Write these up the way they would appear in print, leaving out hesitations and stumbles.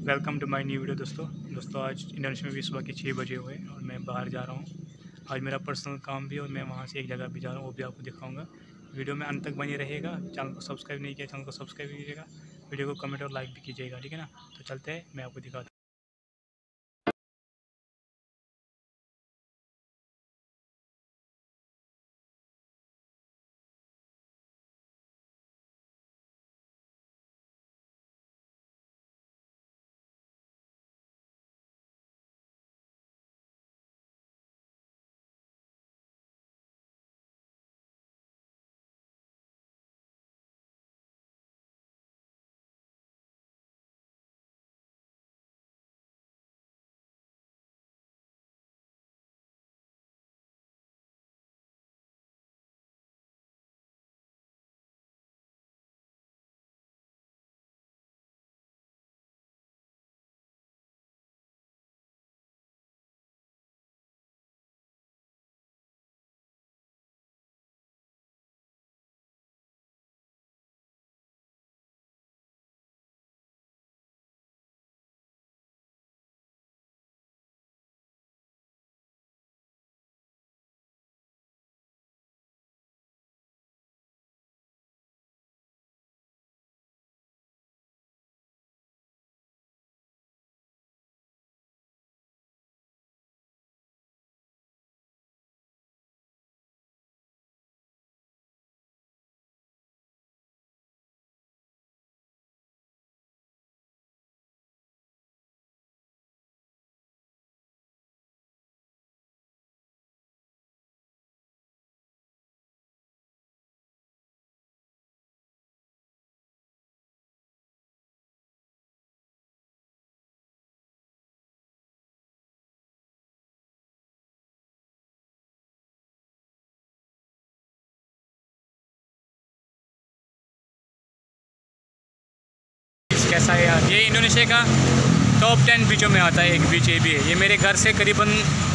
Welcome to my new video. दोस्तों आज Indonesia में भी सुबह के 6 बजे हुए और मैं बाहर जा रहा हूँ। आज मेरा पर्सनल काम भी है और मैं वहाँ से एक जगह भी जा रहा हूँ, वो भी आपको दिखाऊंगा। वीडियो में अंत तक बने रहेगा। चैनल को सब्सक्राइब नहीं किया, चैनल को सब्सक्राइब कीजिएगा, वीडियो को कमेंट और लाइक भी कीजिएगा, ठीक है ना। तो चलते हैं, मैं आपको दिखाता हूँ। कैसा है यार, ये इंडोनेशिया का टॉप 10 बीचों में आता है। एक बीच ये भी है, ये मेरे घर से करीबन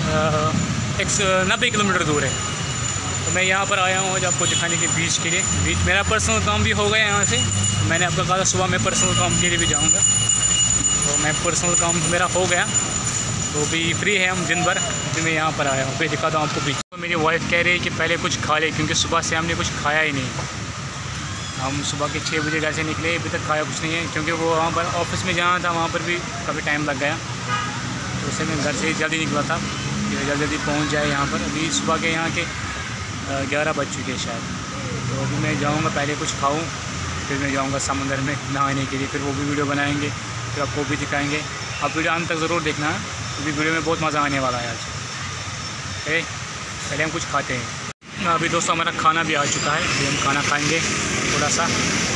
90 किलोमीटर दूर है। तो मैं यहाँ पर आया हूँ आज आपको दिखाने के बीच के लिए। बीच मेरा पर्सनल काम भी हो गया यहाँ से। तो मैंने आपको कहा सुबह मैं पर्सनल काम के लिए भी जाऊँगा, तो मैं पर्सनल काम मेरा हो गया, तो भी फ्री है हम दिन भर। तो मैं यहाँ पर आया हूँ, फिर दिखाता हूँ आपको बीच। तो मेरी वाइफ कह रही है कि पहले कुछ खा ले, क्योंकि सुबह से हमने कुछ खाया ही नहीं। हम सुबह के 6 बजे घर से निकले, अभी तक खाया कुछ नहीं है, क्योंकि वो वहाँ पर ऑफिस में जाना था, वहाँ पर भी काफ़ी टाइम लग गया। तो उससे मैं घर से जल्दी निकला था कि जल्दी पहुँच जाए यहाँ पर। अभी सुबह के यहाँ के 11 बज चुके हैं शायद। तो अभी मैं जाऊँगा, पहले कुछ खाऊँ, फिर मैं जाऊँगा समंदर में नहाने के लिए। फिर वो भी वीडियो बनाएंगे, फिर आपको भी दिखाएँगे। आप वीडियो अंत तक ज़रूर देखना है, क्योंकि वीडियो में बहुत मज़ा आने वाला है आज। पहले हम कुछ खाते हैं। अभी दोस्तों हमारा खाना भी आ चुका है, अभी हम खाना खाएंगे थोड़ा सा।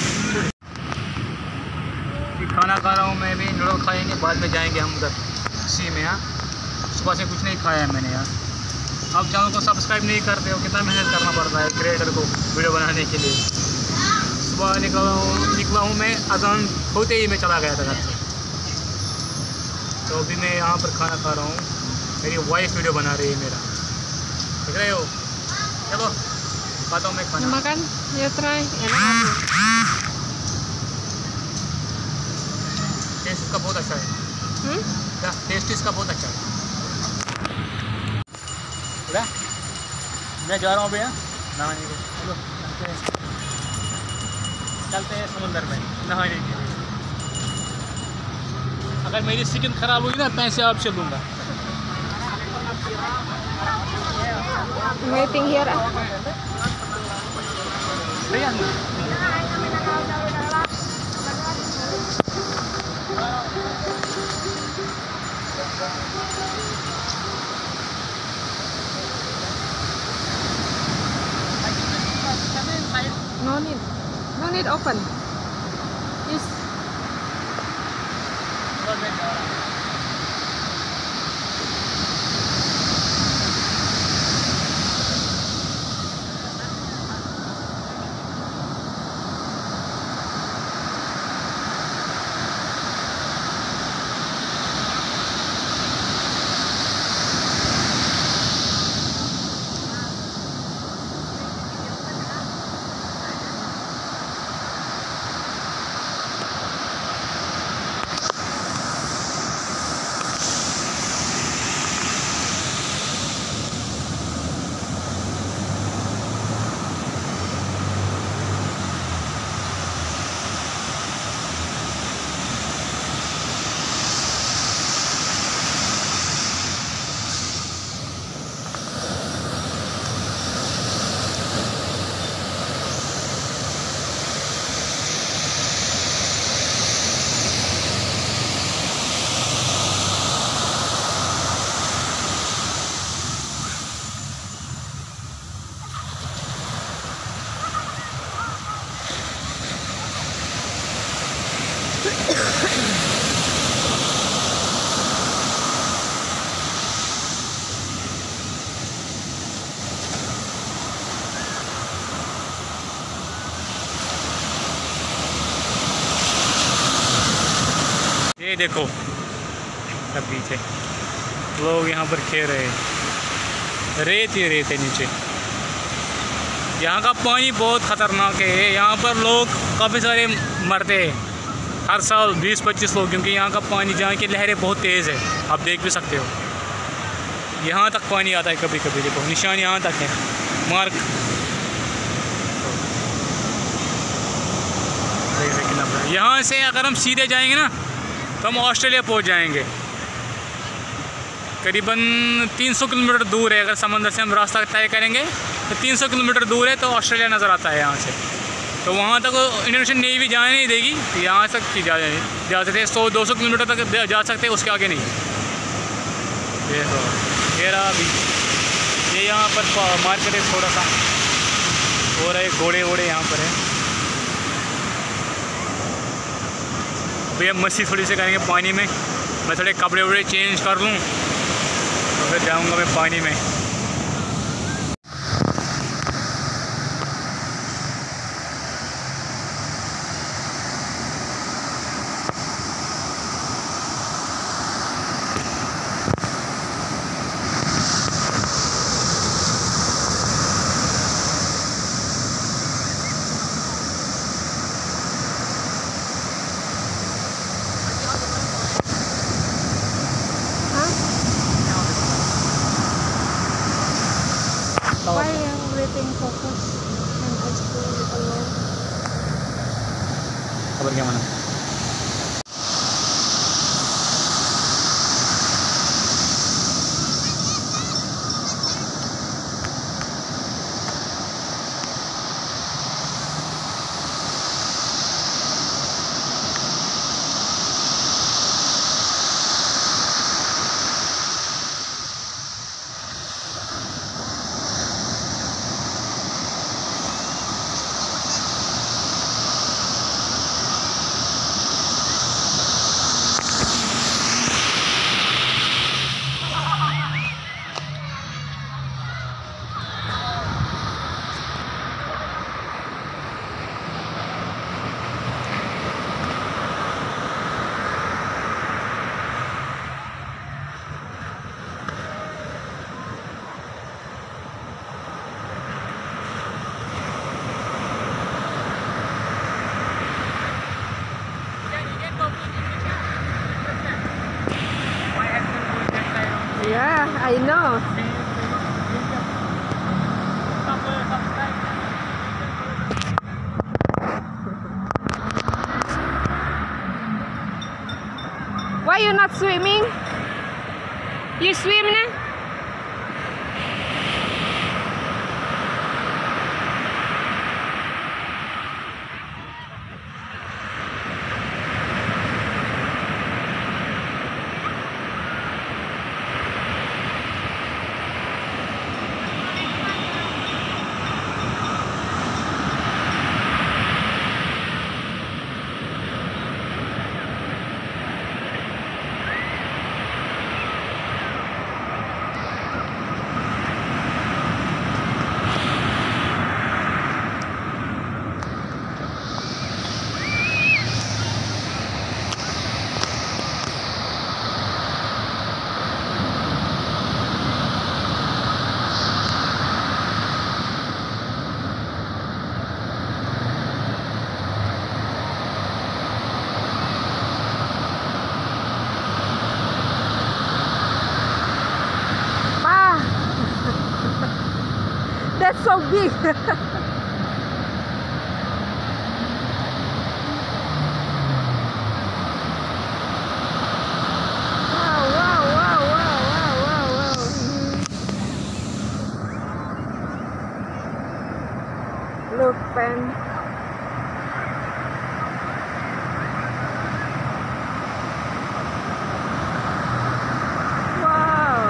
खाना खा रहा हूँ मैं भी, नूडल खाएंगे, बाद में जाएंगे हम उधर सी में। यहाँ सुबह से कुछ नहीं खाया है मैंने यार। आप चैनल को सब्सक्राइब नहीं करते हो, कितना मेहनत करना पड़ता है क्रिएटर को वीडियो बनाने के लिए। सुबह निकला हूँ मैं, अजान होते ही मैं चला गया था घर से। तो अभी मैं यहाँ पर खाना खा रहा हूँ, मेरी वाइफ वीडियो बना रही है मेरा, देख रहे हो। चलो खाता हूँ मैं खाना। Makan, ya try, enak. Taste इसका बहुत अच्छा है। टेस्ट इसका बहुत अच्छा है। मैं जा रहा हूँ भैया नहाने को। चलो चलते हैं समुंदर में नहाने के लिए। अगर मेरी स्किन ख़राब होगी ना, पैसे आपसे लूँगा। Waiting here. No need open. Yes. ये देखो सब पीछे लोग यहाँ पर खेल रहे हैं, रेत ही रेत है नीचे। यहाँ का पानी बहुत ख़तरनाक है, यहाँ पर लोग काफ़ी सारे मरते हैं हर साल 20-25 लोग, क्योंकि यहाँ का पानी, जहाँ की लहरें बहुत तेज़ है, आप देख भी सकते हो। यहाँ तक पानी आता है कभी कभी, देखो निशान यहाँ तक है, मार्क कितना बड़ा। यहाँ से अगर हम सीधे जाएंगे ना तो हम ऑस्ट्रेलिया पहुँच जाएंगे। करीबन 300 किलोमीटर दूर है, अगर समंदर से हम रास्ता तय करेंगे तो 300 किलोमीटर दूर है, तो ऑस्ट्रेलिया नज़र आता है यहाँ से। तो वहाँ तक इंडोनेशियन नेवी जाने नहीं देगी, यहाँ तक की जा सकते हैं, 100-200 किलोमीटर तक जा सकते हैं, उसके आगे नहीं। ये तो ये रहा अभी, ये यहाँ पर मार्केट है थोड़ा सा, और है घोड़े वोड़े यहाँ पर है। भैया मस्ती थोड़ी सी करेंगे पानी में, मैं थोड़े कपड़े वपड़े चेंज कर लूँ तो फिर जाऊँगा मैं पानी में। Why everything focus and explore alone? खबर क्या माना? Yeah, I know. Why you not swimming? You swim na? That's so big. Look, pen. Wow.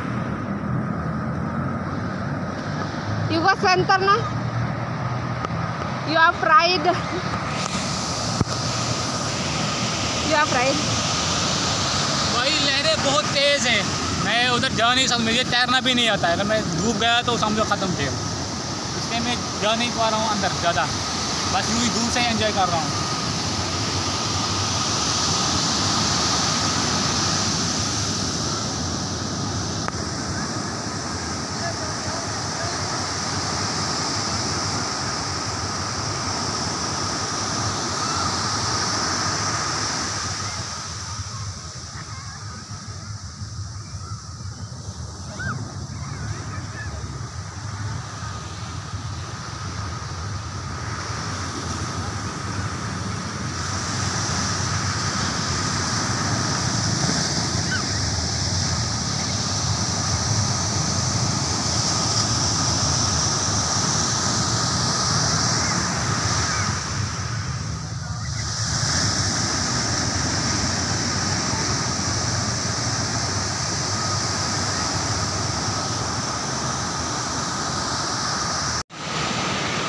You go center na? You are fried. You are fried. भाई लहरें बहुत तेज़ हैं, मैं उधर जा नहीं सकता, मुझे तैरना भी नहीं आता है। अगर मैं डूब गया तो समझो ख़त्म थे, इसलिए मैं जा नहीं पा रहा हूँ अंदर ज़्यादा, बस यूँ ही दूर से एंजॉय कर रहा हूँ।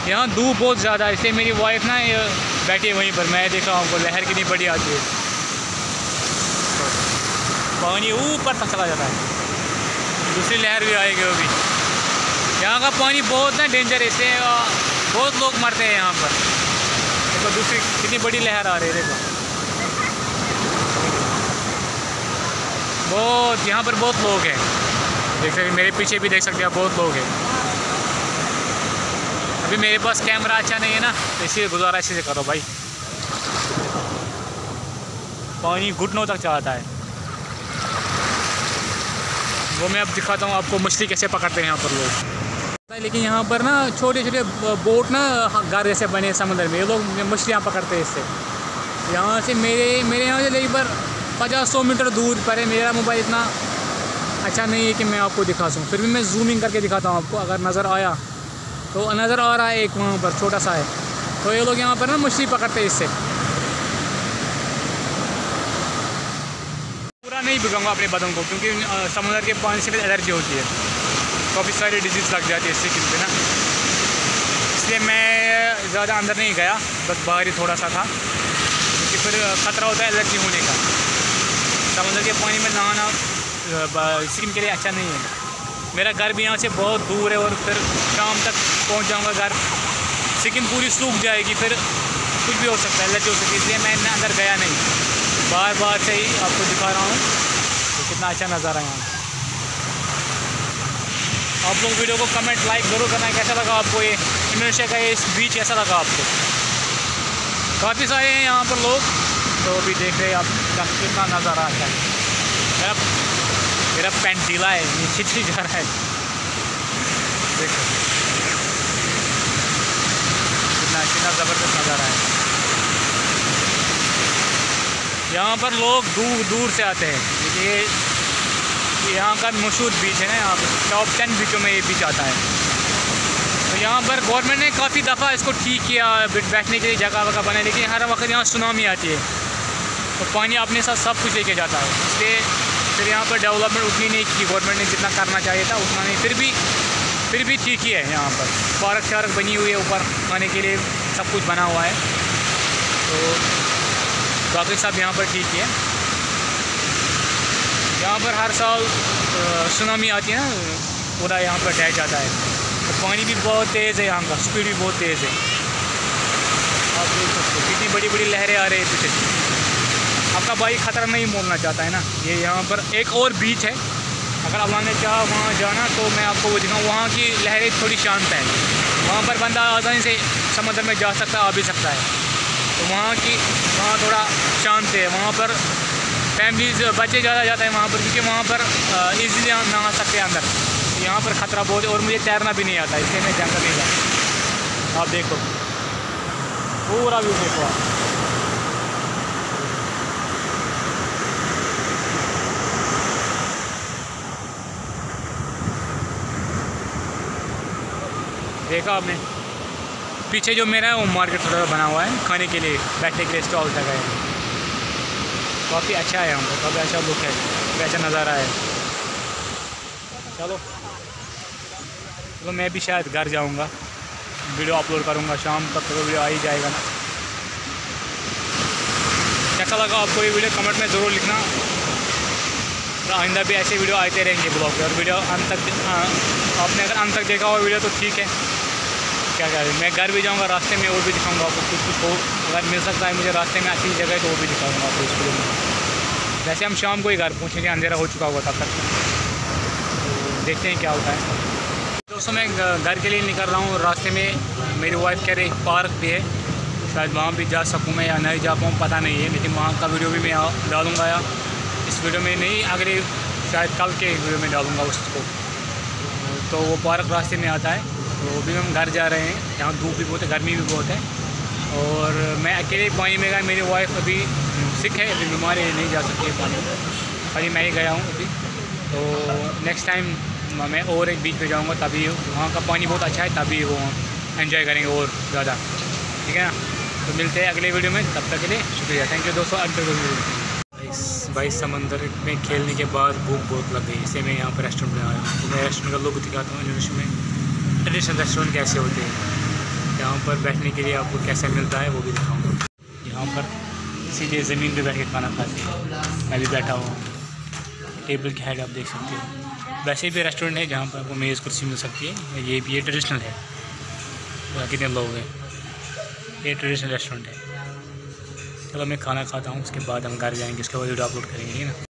यहाँ धूप बहुत ज़्यादा है, इसलिए मेरी वाइफ ना बैठी है वहीं पर। मैं देख रहा हूँ आपको लहर कितनी बड़ी आती है, पानी ऊपर तक चला जाता है। दूसरी लहर भी आएगी वो भी। यहाँ का पानी बहुत ना डेंजर है, इसलिए बहुत लोग मरते हैं यहाँ पर। देखो दूसरी कितनी बड़ी लहर आ रही है, देखो बहुत, यहाँ पर बहुत लोग हैं। देख सकते मेरे पीछे भी देख सकते हैं बहुत लोग हैं। अभी मेरे पास कैमरा अच्छा नहीं है ना, तो इसीलिए गुजारा इसी से करो भाई। पानी घुटनों तक जाता है। वो मैं अब दिखाता हूँ आपको मछली कैसे पकड़ते हैं यहाँ पर लोग। लेकिन यहाँ पर ना छोटे छोटे बोट ना घर जैसे बने समुद्र में, ये लोग मछलियाँ पकड़ते हैं इससे। यहाँ से मेरे यहाँ से लगभग 50-100 मीटर दूर पर है। मेरा मोबाइल इतना अच्छा नहीं है कि मैं आपको दिखा सकूँ, फिर भी मैं जूमिंग करके दिखाता हूँ आपको। अगर नज़र आया तो नज़र आ रहा है एक वहाँ पर छोटा सा है, तो ये लोग यहाँ पर ना मछली पकड़ते हैं इससे। पूरा नहीं भिगाऊंगा अपने बदन को, क्योंकि समुद्र के पानी से एलर्जी होती है, काफ़ी सारी डिजीज़ लग जाती है इससे स्किन पे ना। इसलिए मैं ज़्यादा अंदर नहीं गया, बस बाहर ही थोड़ा सा था, क्योंकि फिर ख़तरा होता है एलर्जी होने का। समुद्र के पानी में नहाना स्किन के लिए अच्छा नहीं है। मेरा घर भी यहाँ से बहुत दूर है, और फिर शाम तक पहुँच जाऊँगा घर, स्किन पूरी सूख जाएगी, फिर कुछ भी हो सकता है, एलर्जी हो सकती है। इसलिए मैं अंदर गया नहीं, बार से ही आपको दिखा रहा हूँ तो कितना अच्छा नज़ारा है यहाँ। आप लोग वीडियो को कमेंट लाइक ज़रूर करना है, कैसा लगा आपको ये इंडोनेशिया का ये बीच कैसा लगा आपको। काफ़ी सारे हैं यहाँ पर लोग, तो अभी देख रहे हैं आप कितना नज़ारा आता है। मेरा पैंट ढीला है, नीचे ही जा रहा है, देखो कितना ज़बरदस्त नज़ारा है। यहाँ पर लोग दूर दूर से आते हैं। ये यहाँ का मशहूर बीच है ना, यहाँ पर टॉप 10 बीचों में ये बीच आता है। तो यहाँ पर गवर्नमेंट ने काफ़ी दफ़ा इसको ठीक किया, बैठने के लिए जगह वगैरह बनाई, लेकिन हर वक्त यहाँ सुनामी आती है, तो पानी अपने साथ सब कुछ लेके जाता है। इसलिए फिर यहाँ पर डेवलपमेंट उतनी नहीं की गवर्नमेंट ने, जितना करना चाहिए था उतना नहीं। फिर भी ठीक ही है। यहाँ पर पार्क शार्क बनी हुई है, ऊपर खाने के लिए सब कुछ बना हुआ है, तो बाकी सब यहाँ पर ठीक है। यहाँ पर हर साल सुनामी आती है ना, पूरा यहाँ पर ढह जाता है, तो पानी भी बहुत तेज़ है, यहाँ का स्पीड भी बहुत तेज़ है। आप देख सकते हो कितनी बड़ी बड़ी लहरें आ रही है पीछे। आपका भाई ख़तरा नहीं मोड़ना चाहता है ना। ये यहाँ पर एक और बीच है, अगर अल्लाह ने चाहा वहाँ जाना तो मैं आपको वो दिखाऊँ। वहाँ की लहरें थोड़ी शांत है, वहाँ पर बंदा आसानी से समुद्र में जा सकता है, आ भी सकता है। तो वहाँ थोड़ा शांत है, वहाँ पर फैमिलीज बच्चे ज़्यादा जाते हैं वहाँ पर, क्योंकि वहाँ पर ईज़िली नहा सकते हैं अंदर। यहाँ पर ख़तरा बहुत है, और मुझे तैरना भी नहीं आता, इसलिए मैं जंगल नहीं जाता। आप देखो पूरा व्यू देखो आप। देखा आपने पीछे जो मेरा है वो मार्केट थोड़ा सा बना हुआ है, खाने के लिए बैठने के लिए स्टॉल लगा है। काफ़ी अच्छा है यहाँ पर, काफ़ी अच्छा लुक है, काफ़ी अच्छा नज़ारा है। चलो मैं भी शायद घर जाऊँगा, वीडियो अपलोड करूँगा शाम तक, तो वीडियो आ ही जाएगा ना। कैसा लगा आपको ये वीडियो कमेंट में ज़रूर लिखना। आइंदा भी ऐसे वीडियो आते रहेंगे ब्लॉग पे, और वीडियो अंत तक आपने अगर अंत तक देखा हुआ वीडियो तो ठीक है। क्या करें, मैं घर भी जाऊंगा, रास्ते में और भी दिखाऊंगा आपको कुछ हो, अगर मिल सकता है मुझे रास्ते में अच्छी जगह तो वो भी दिखाऊंगा आपको इस वीडियो में। वैसे हम शाम को ही घर पहुँचेंगे, अंधेरा हो चुका होगा तब तक, तो देखते हैं क्या होता है। दोस्तों मैं घर के लिए निकल रहा हूँ, रास्ते में मेरी वाइफ कह रही पार्क भी है, शायद वहाँ भी जा सकूँ मैं या नहीं जा पाऊँ पता नहीं है, लेकिन वहाँ का वीडियो भी मैं डालूँगा, या इस वीडियो में नहीं, अगले शायद कल के वीडियो में डालूँगा उसको। तो वो पार्क रास्ते में आता है, तो अभी हम घर जा रहे हैं। यहाँ धूप भी बहुत है, गर्मी भी बहुत है, और मैं अकेले पानी में गया। मेरी वाइफ अभी सिक है, अभी बीमार है, नहीं जा सकती है पानी में, खाली मैं ही गया हूँ अभी। तो नेक्स्ट टाइम मैं और एक बीच पे जाऊँगा, तभी वहाँ का पानी बहुत अच्छा है, तभी वो एंजॉय करेंगे और ज़्यादा, ठीक है ना। तो मिलते हैं अगले वीडियो में, तब तक के लिए शुक्रिया, थैंक यू दोस्तों। भाई समंदर में खेलने के बाद भूख बहुत लग गई, इसलिए मैं यहाँ पर रेस्टोरेंट में आया हूँ। तो मैं रेस्टोरेंट का लोग दिखाता हूँ इंडोनेशिया में ट्रेडिशनल रेस्टोरेंट कैसे होते हैं। यहाँ पर बैठने के लिए आपको कैसा मिलता है वो भी दिखाऊँगा। यहाँ पर सीधे ज़मीन पे बैठ के खाना खाते हैं, मैं भी बैठा हूँ। टेबल की हाइट आप देख सकते हो। वैसे भी रेस्टोरेंट है जहाँ पर आपको मेज़ कुर्सी मिल सकती है। ये ट्रेडिशनल है। यहाँ कितने लोग हैं, ये ट्रेडिशनल रेस्टोरेंट है। चलो मैं खाना खाता हूँ, उसके बाद हम घर जाएंगे, उसके बाद वीडियो अपलोड करेंगे, ठीक है ना।